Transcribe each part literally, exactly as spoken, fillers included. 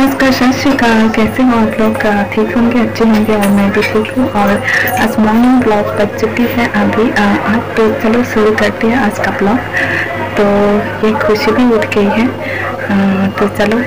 नमस्कार, सत श्री अकाल। कैसे हो आप लोग? ठीक होंगे, अच्छे होंगे और मैं भी ठीक हूँ। और आज मॉर्निंग ब्लॉग बज चुकी है अभी। आज तो चलो शुरू करते हैं आज का ब्लॉग। तो ये खुशी भी उठ गई है, आ, तो चलो।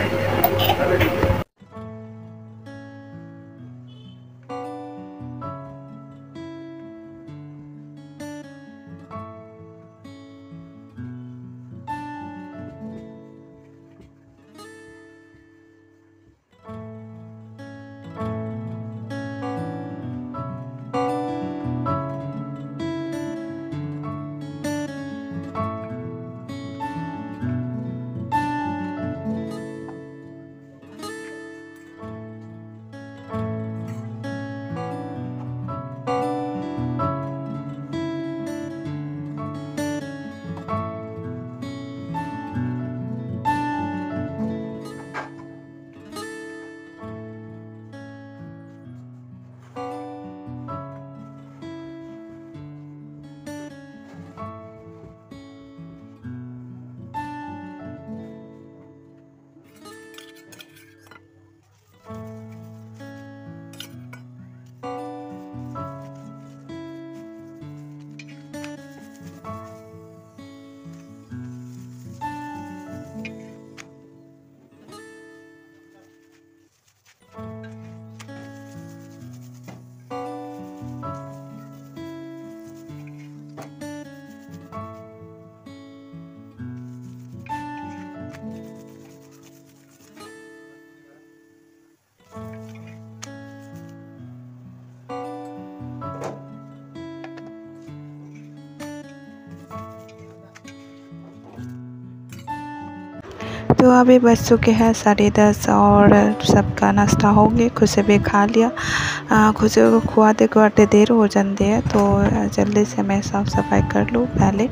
तो अभी बज चुके हैं साढ़े दस और सबका नाश्ता हो गया। खुद से भी खा लिया। खुद से को खुआते खुआते देर हो जाती है, तो जल्दी से मैं साफ़ सफाई कर लूँ पहले।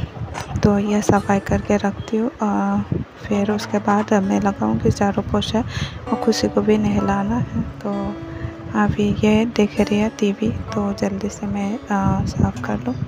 तो यह सफाई करके रखती हूँ, फिर उसके बाद मैं लगाऊंगी चारों पोछा और खुशी को भी नहलाना है। तो अभी ये देख रही है टीवी, तो जल्दी से मैं साफ़ कर लूँ।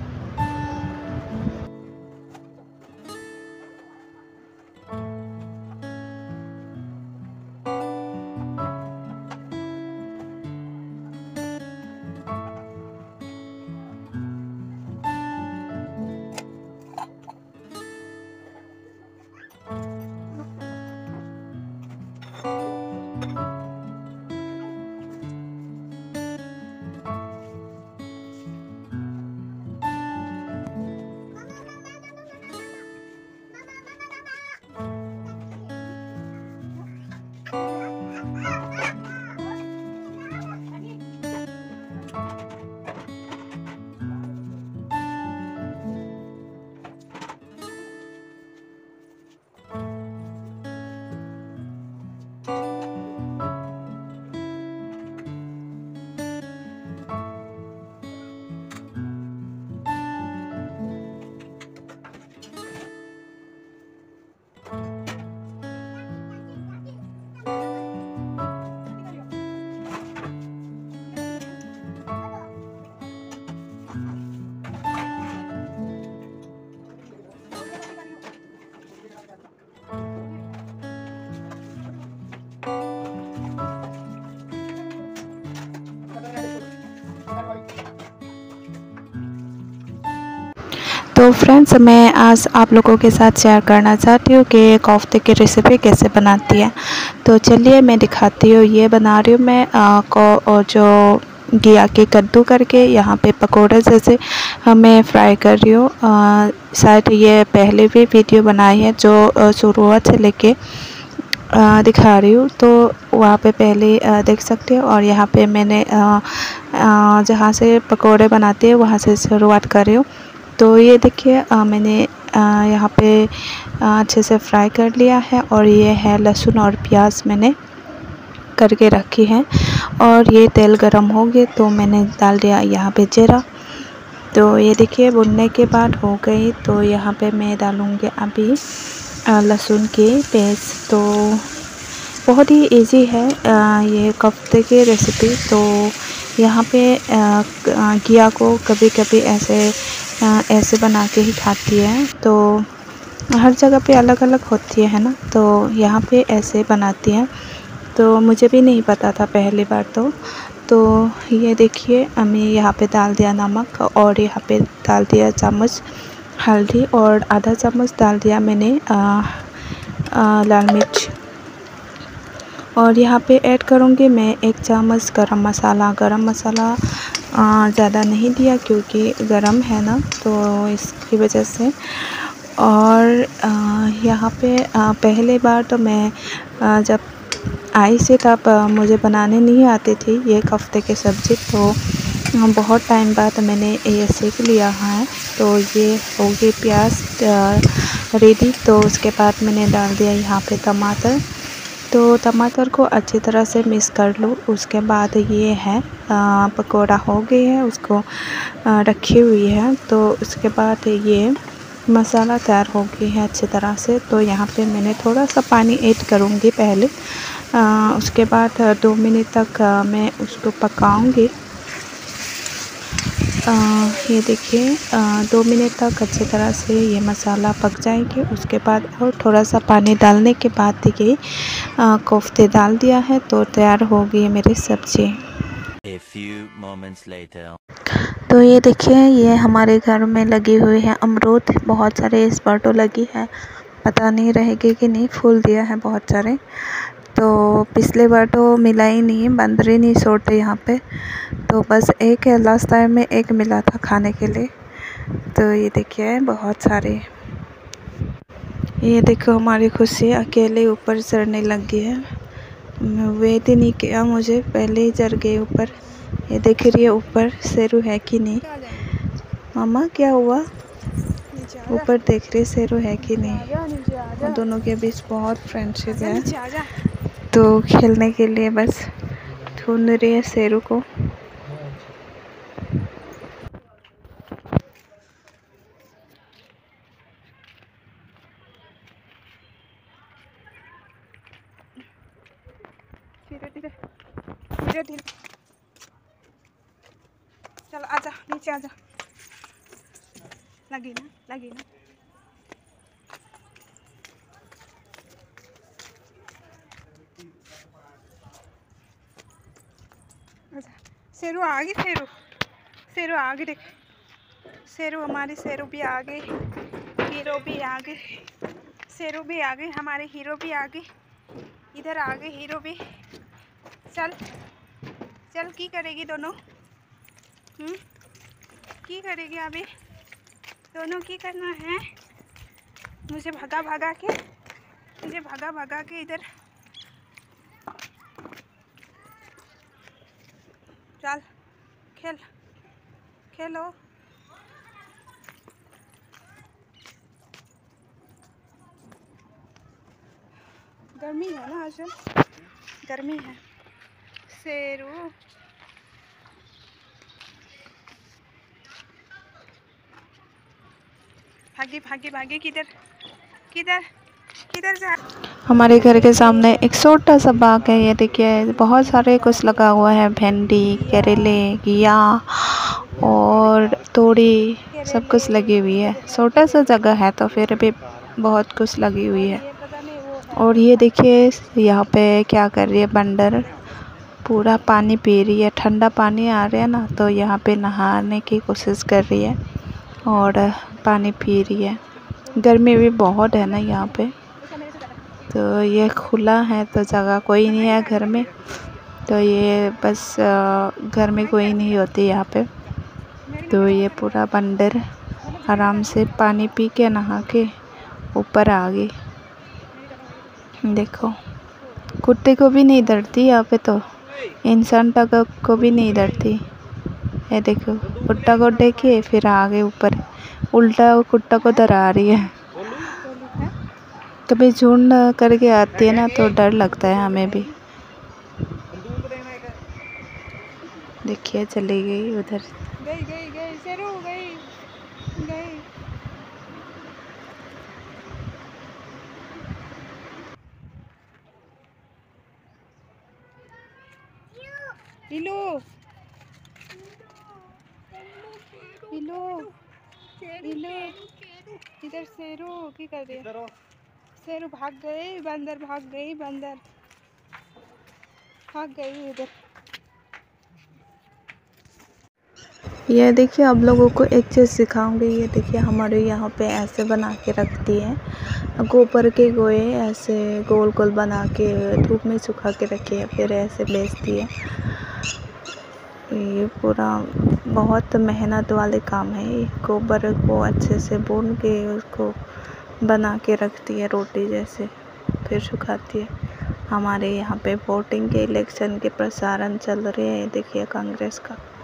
तो फ्रेंड्स, मैं आज आप लोगों के साथ शेयर करना चाहती हूँ कि कोफ्ते की रेसिपी कैसे बनाती है। तो चलिए मैं दिखाती हूँ। ये बना रही हूँ मैं आ, को और जो घिया के कद्दू करके यहाँ पे पकोड़े जैसे मैं फ्राई कर रही हूँ। शायद ये पहले भी वीडियो बनाई है जो शुरुआत से लेके दिखा रही हूँ, तो वहाँ पे पहले आ, देख सकते हो। और यहाँ पे मैंने जहाँ से पकोड़े बनाते हैं वहाँ से शुरुआत कर रही हूँ। तो ये देखिए मैंने यहाँ पे अच्छे से फ्राई कर लिया है। और ये है लहसुन और प्याज मैंने करके रखी है। और ये तेल गरम हो गए तो मैंने डाल दिया यहाँ पे जीरा। तो ये देखिए भुनने के बाद हो गई। तो यहाँ पे मैं डालूँगी अभी लहसुन की पेस्ट। तो बहुत ही इजी है ये कोफ्ते की रेसिपी। तो यहाँ पे घिया को कभी कभी ऐसे ऐसे बना के ही खाती है। तो हर जगह पे अलग अलग होती है ना, तो यहाँ पे ऐसे बनाती हैं। तो मुझे भी नहीं पता था पहली बार। तो तो ये देखिए, हमें यहाँ पे डाल दिया नमक, और यहाँ पे डाल दिया चम्मच हल्दी, और आधा चम्मच डाल दिया मैंने आ, आ, लाल मिर्च। और यहाँ पे ऐड करूँगी मैं एक चम्मच गरम मसाला। गरम मसाला ज़्यादा नहीं दिया क्योंकि गरम है ना, तो इसकी वजह से। और आ, यहाँ पे आ, पहले बार तो मैं आ, जब आई से तब मुझे बनाने नहीं आती थी ये कोफ्ते की सब्ज़ी। तो बहुत टाइम बाद मैंने ये सीख लिया है। तो ये हो गई प्याज रेडी। तो उसके बाद मैंने डाल दिया यहाँ पे टमाटर। तो टमाटर को अच्छी तरह से मिक्स कर लो। उसके बाद ये है पकौड़ा हो गए है, उसको आ, रखी हुई है। तो उसके बाद ये मसाला तैयार हो गया है अच्छी तरह से। तो यहाँ पे मैंने थोड़ा सा पानी ऐड करूँगी पहले। आ, उसके बाद दो मिनट तक आ, मैं उसको पकाऊंगी। ये देखिए, दो मिनट तक अच्छी तरह से ये मसाला पक जाएगी। उसके बाद और थोड़ा सा पानी डालने के बाद ये कोफ्ते डाल दिया है, तो तैयार हो गई है मेरी सब्ज़ी। A few moments later. तो ये देखिए, ये हमारे घर में लगी हुई है अमरूद। बहुत सारे इस बार तो लगी है, पता नहीं रहेगी कि नहीं। फूल दिया है बहुत सारे। तो पिछले बार तो मिला ही नहीं, बंदर ही नहीं छोड़ते यहाँ पे। तो बस एक है, लास्ट टाइम में एक मिला था खाने के लिए। तो ये देखिए बहुत सारे। ये देखो हमारी खुशी अकेले ऊपर चढ़ने लग गई है। वेट ही नहीं किया मुझे, पहले ही चढ़ गए ऊपर। ये देख रही है ऊपर शेरू है कि नहीं। मामा क्या हुआ? ऊपर देख रही शेरू है कि नहीं। उन दोनों के बीच बहुत फ्रेंडशिप है, तो खेलने के लिए बस ढूंढ रही है शेरू को। धीरे धीरे धीरे धीरे, चल आजा नीचे आजा। लगी ना, लगी ना। शेरू आ गई, शेरू शेरू आ गई। देख शेरू, हमारी शेरू भी आ गई, हीरो भी आ गई। शेरू भी आ गई, हमारे हीरो भी आ गई। इधर आ गए हीरो भी। चल चल, की करेगी दोनों? हम्म की करेगी अभी दोनों? की करना है? मुझे भगा भगा के, मुझे भगा भगा के इधर। चल खेल, खेलो। गर्मी है ना आज, गर्मी है। शेरू भागी भागी भागी, किधर किधर किधर जा। हमारे घर के सामने एक छोटा सा बाग है। ये देखिए बहुत सारे कुछ लगा हुआ है, भिंडी, करेले, घिया और तोड़ी, सब कुछ लगी हुई है। छोटा सा जगह है तो फिर भी बहुत कुछ लगी हुई है। और ये देखिए यहाँ पे क्या कर रही है बंदर, पूरा पानी पी रही है। ठंडा पानी आ रहा है ना, तो यहाँ पे नहाने की कोशिश कर रही है और पानी पी रही है। गर्मी भी बहुत है ना यहाँ पे, तो ये खुला है तो जगह कोई नहीं है घर में। तो ये बस घर में कोई नहीं होती यहाँ पे। तो ये पूरा बंदर आराम से पानी पी के नहा के ऊपर आ गई। देखो कुत्ते को भी नहीं डरती यहाँ पे, तो इंसान तक को भी नहीं डरती। ये देखो कुत्ता को देखे फिर आ गए ऊपर, उल्टा वो कुत्ता को डरा रही है। कभी झुंड करके आती है ना, तो डर लगता है हमें भी। देखिए चली गई उधर। गई गई गई शेरू, गई गई। हिलो हिलो हिलो। इधर शेरू की कर दिया, शेरू भाग गए, बंदर भाग गई, बंदर भाग गई इधर। ये देखिए आप लोगों को एक चीज़ सिखाऊंगी। ये देखिए हमारे यहाँ पे ऐसे बना के रखती है, गोबर के गोए ऐसे गोल गोल बना के धूप में सुखा के रखी है, फिर ऐसे बेचती है। ये पूरा बहुत मेहनत वाले काम है। ये गोबर को अच्छे से भून के उसको बना के रखती है रोटी जैसे, फिर सुखाती है। हमारे यहाँ पे वोटिंग के इलेक्शन के प्रसारण चल रहे हैं, देखिए कांग्रेस का।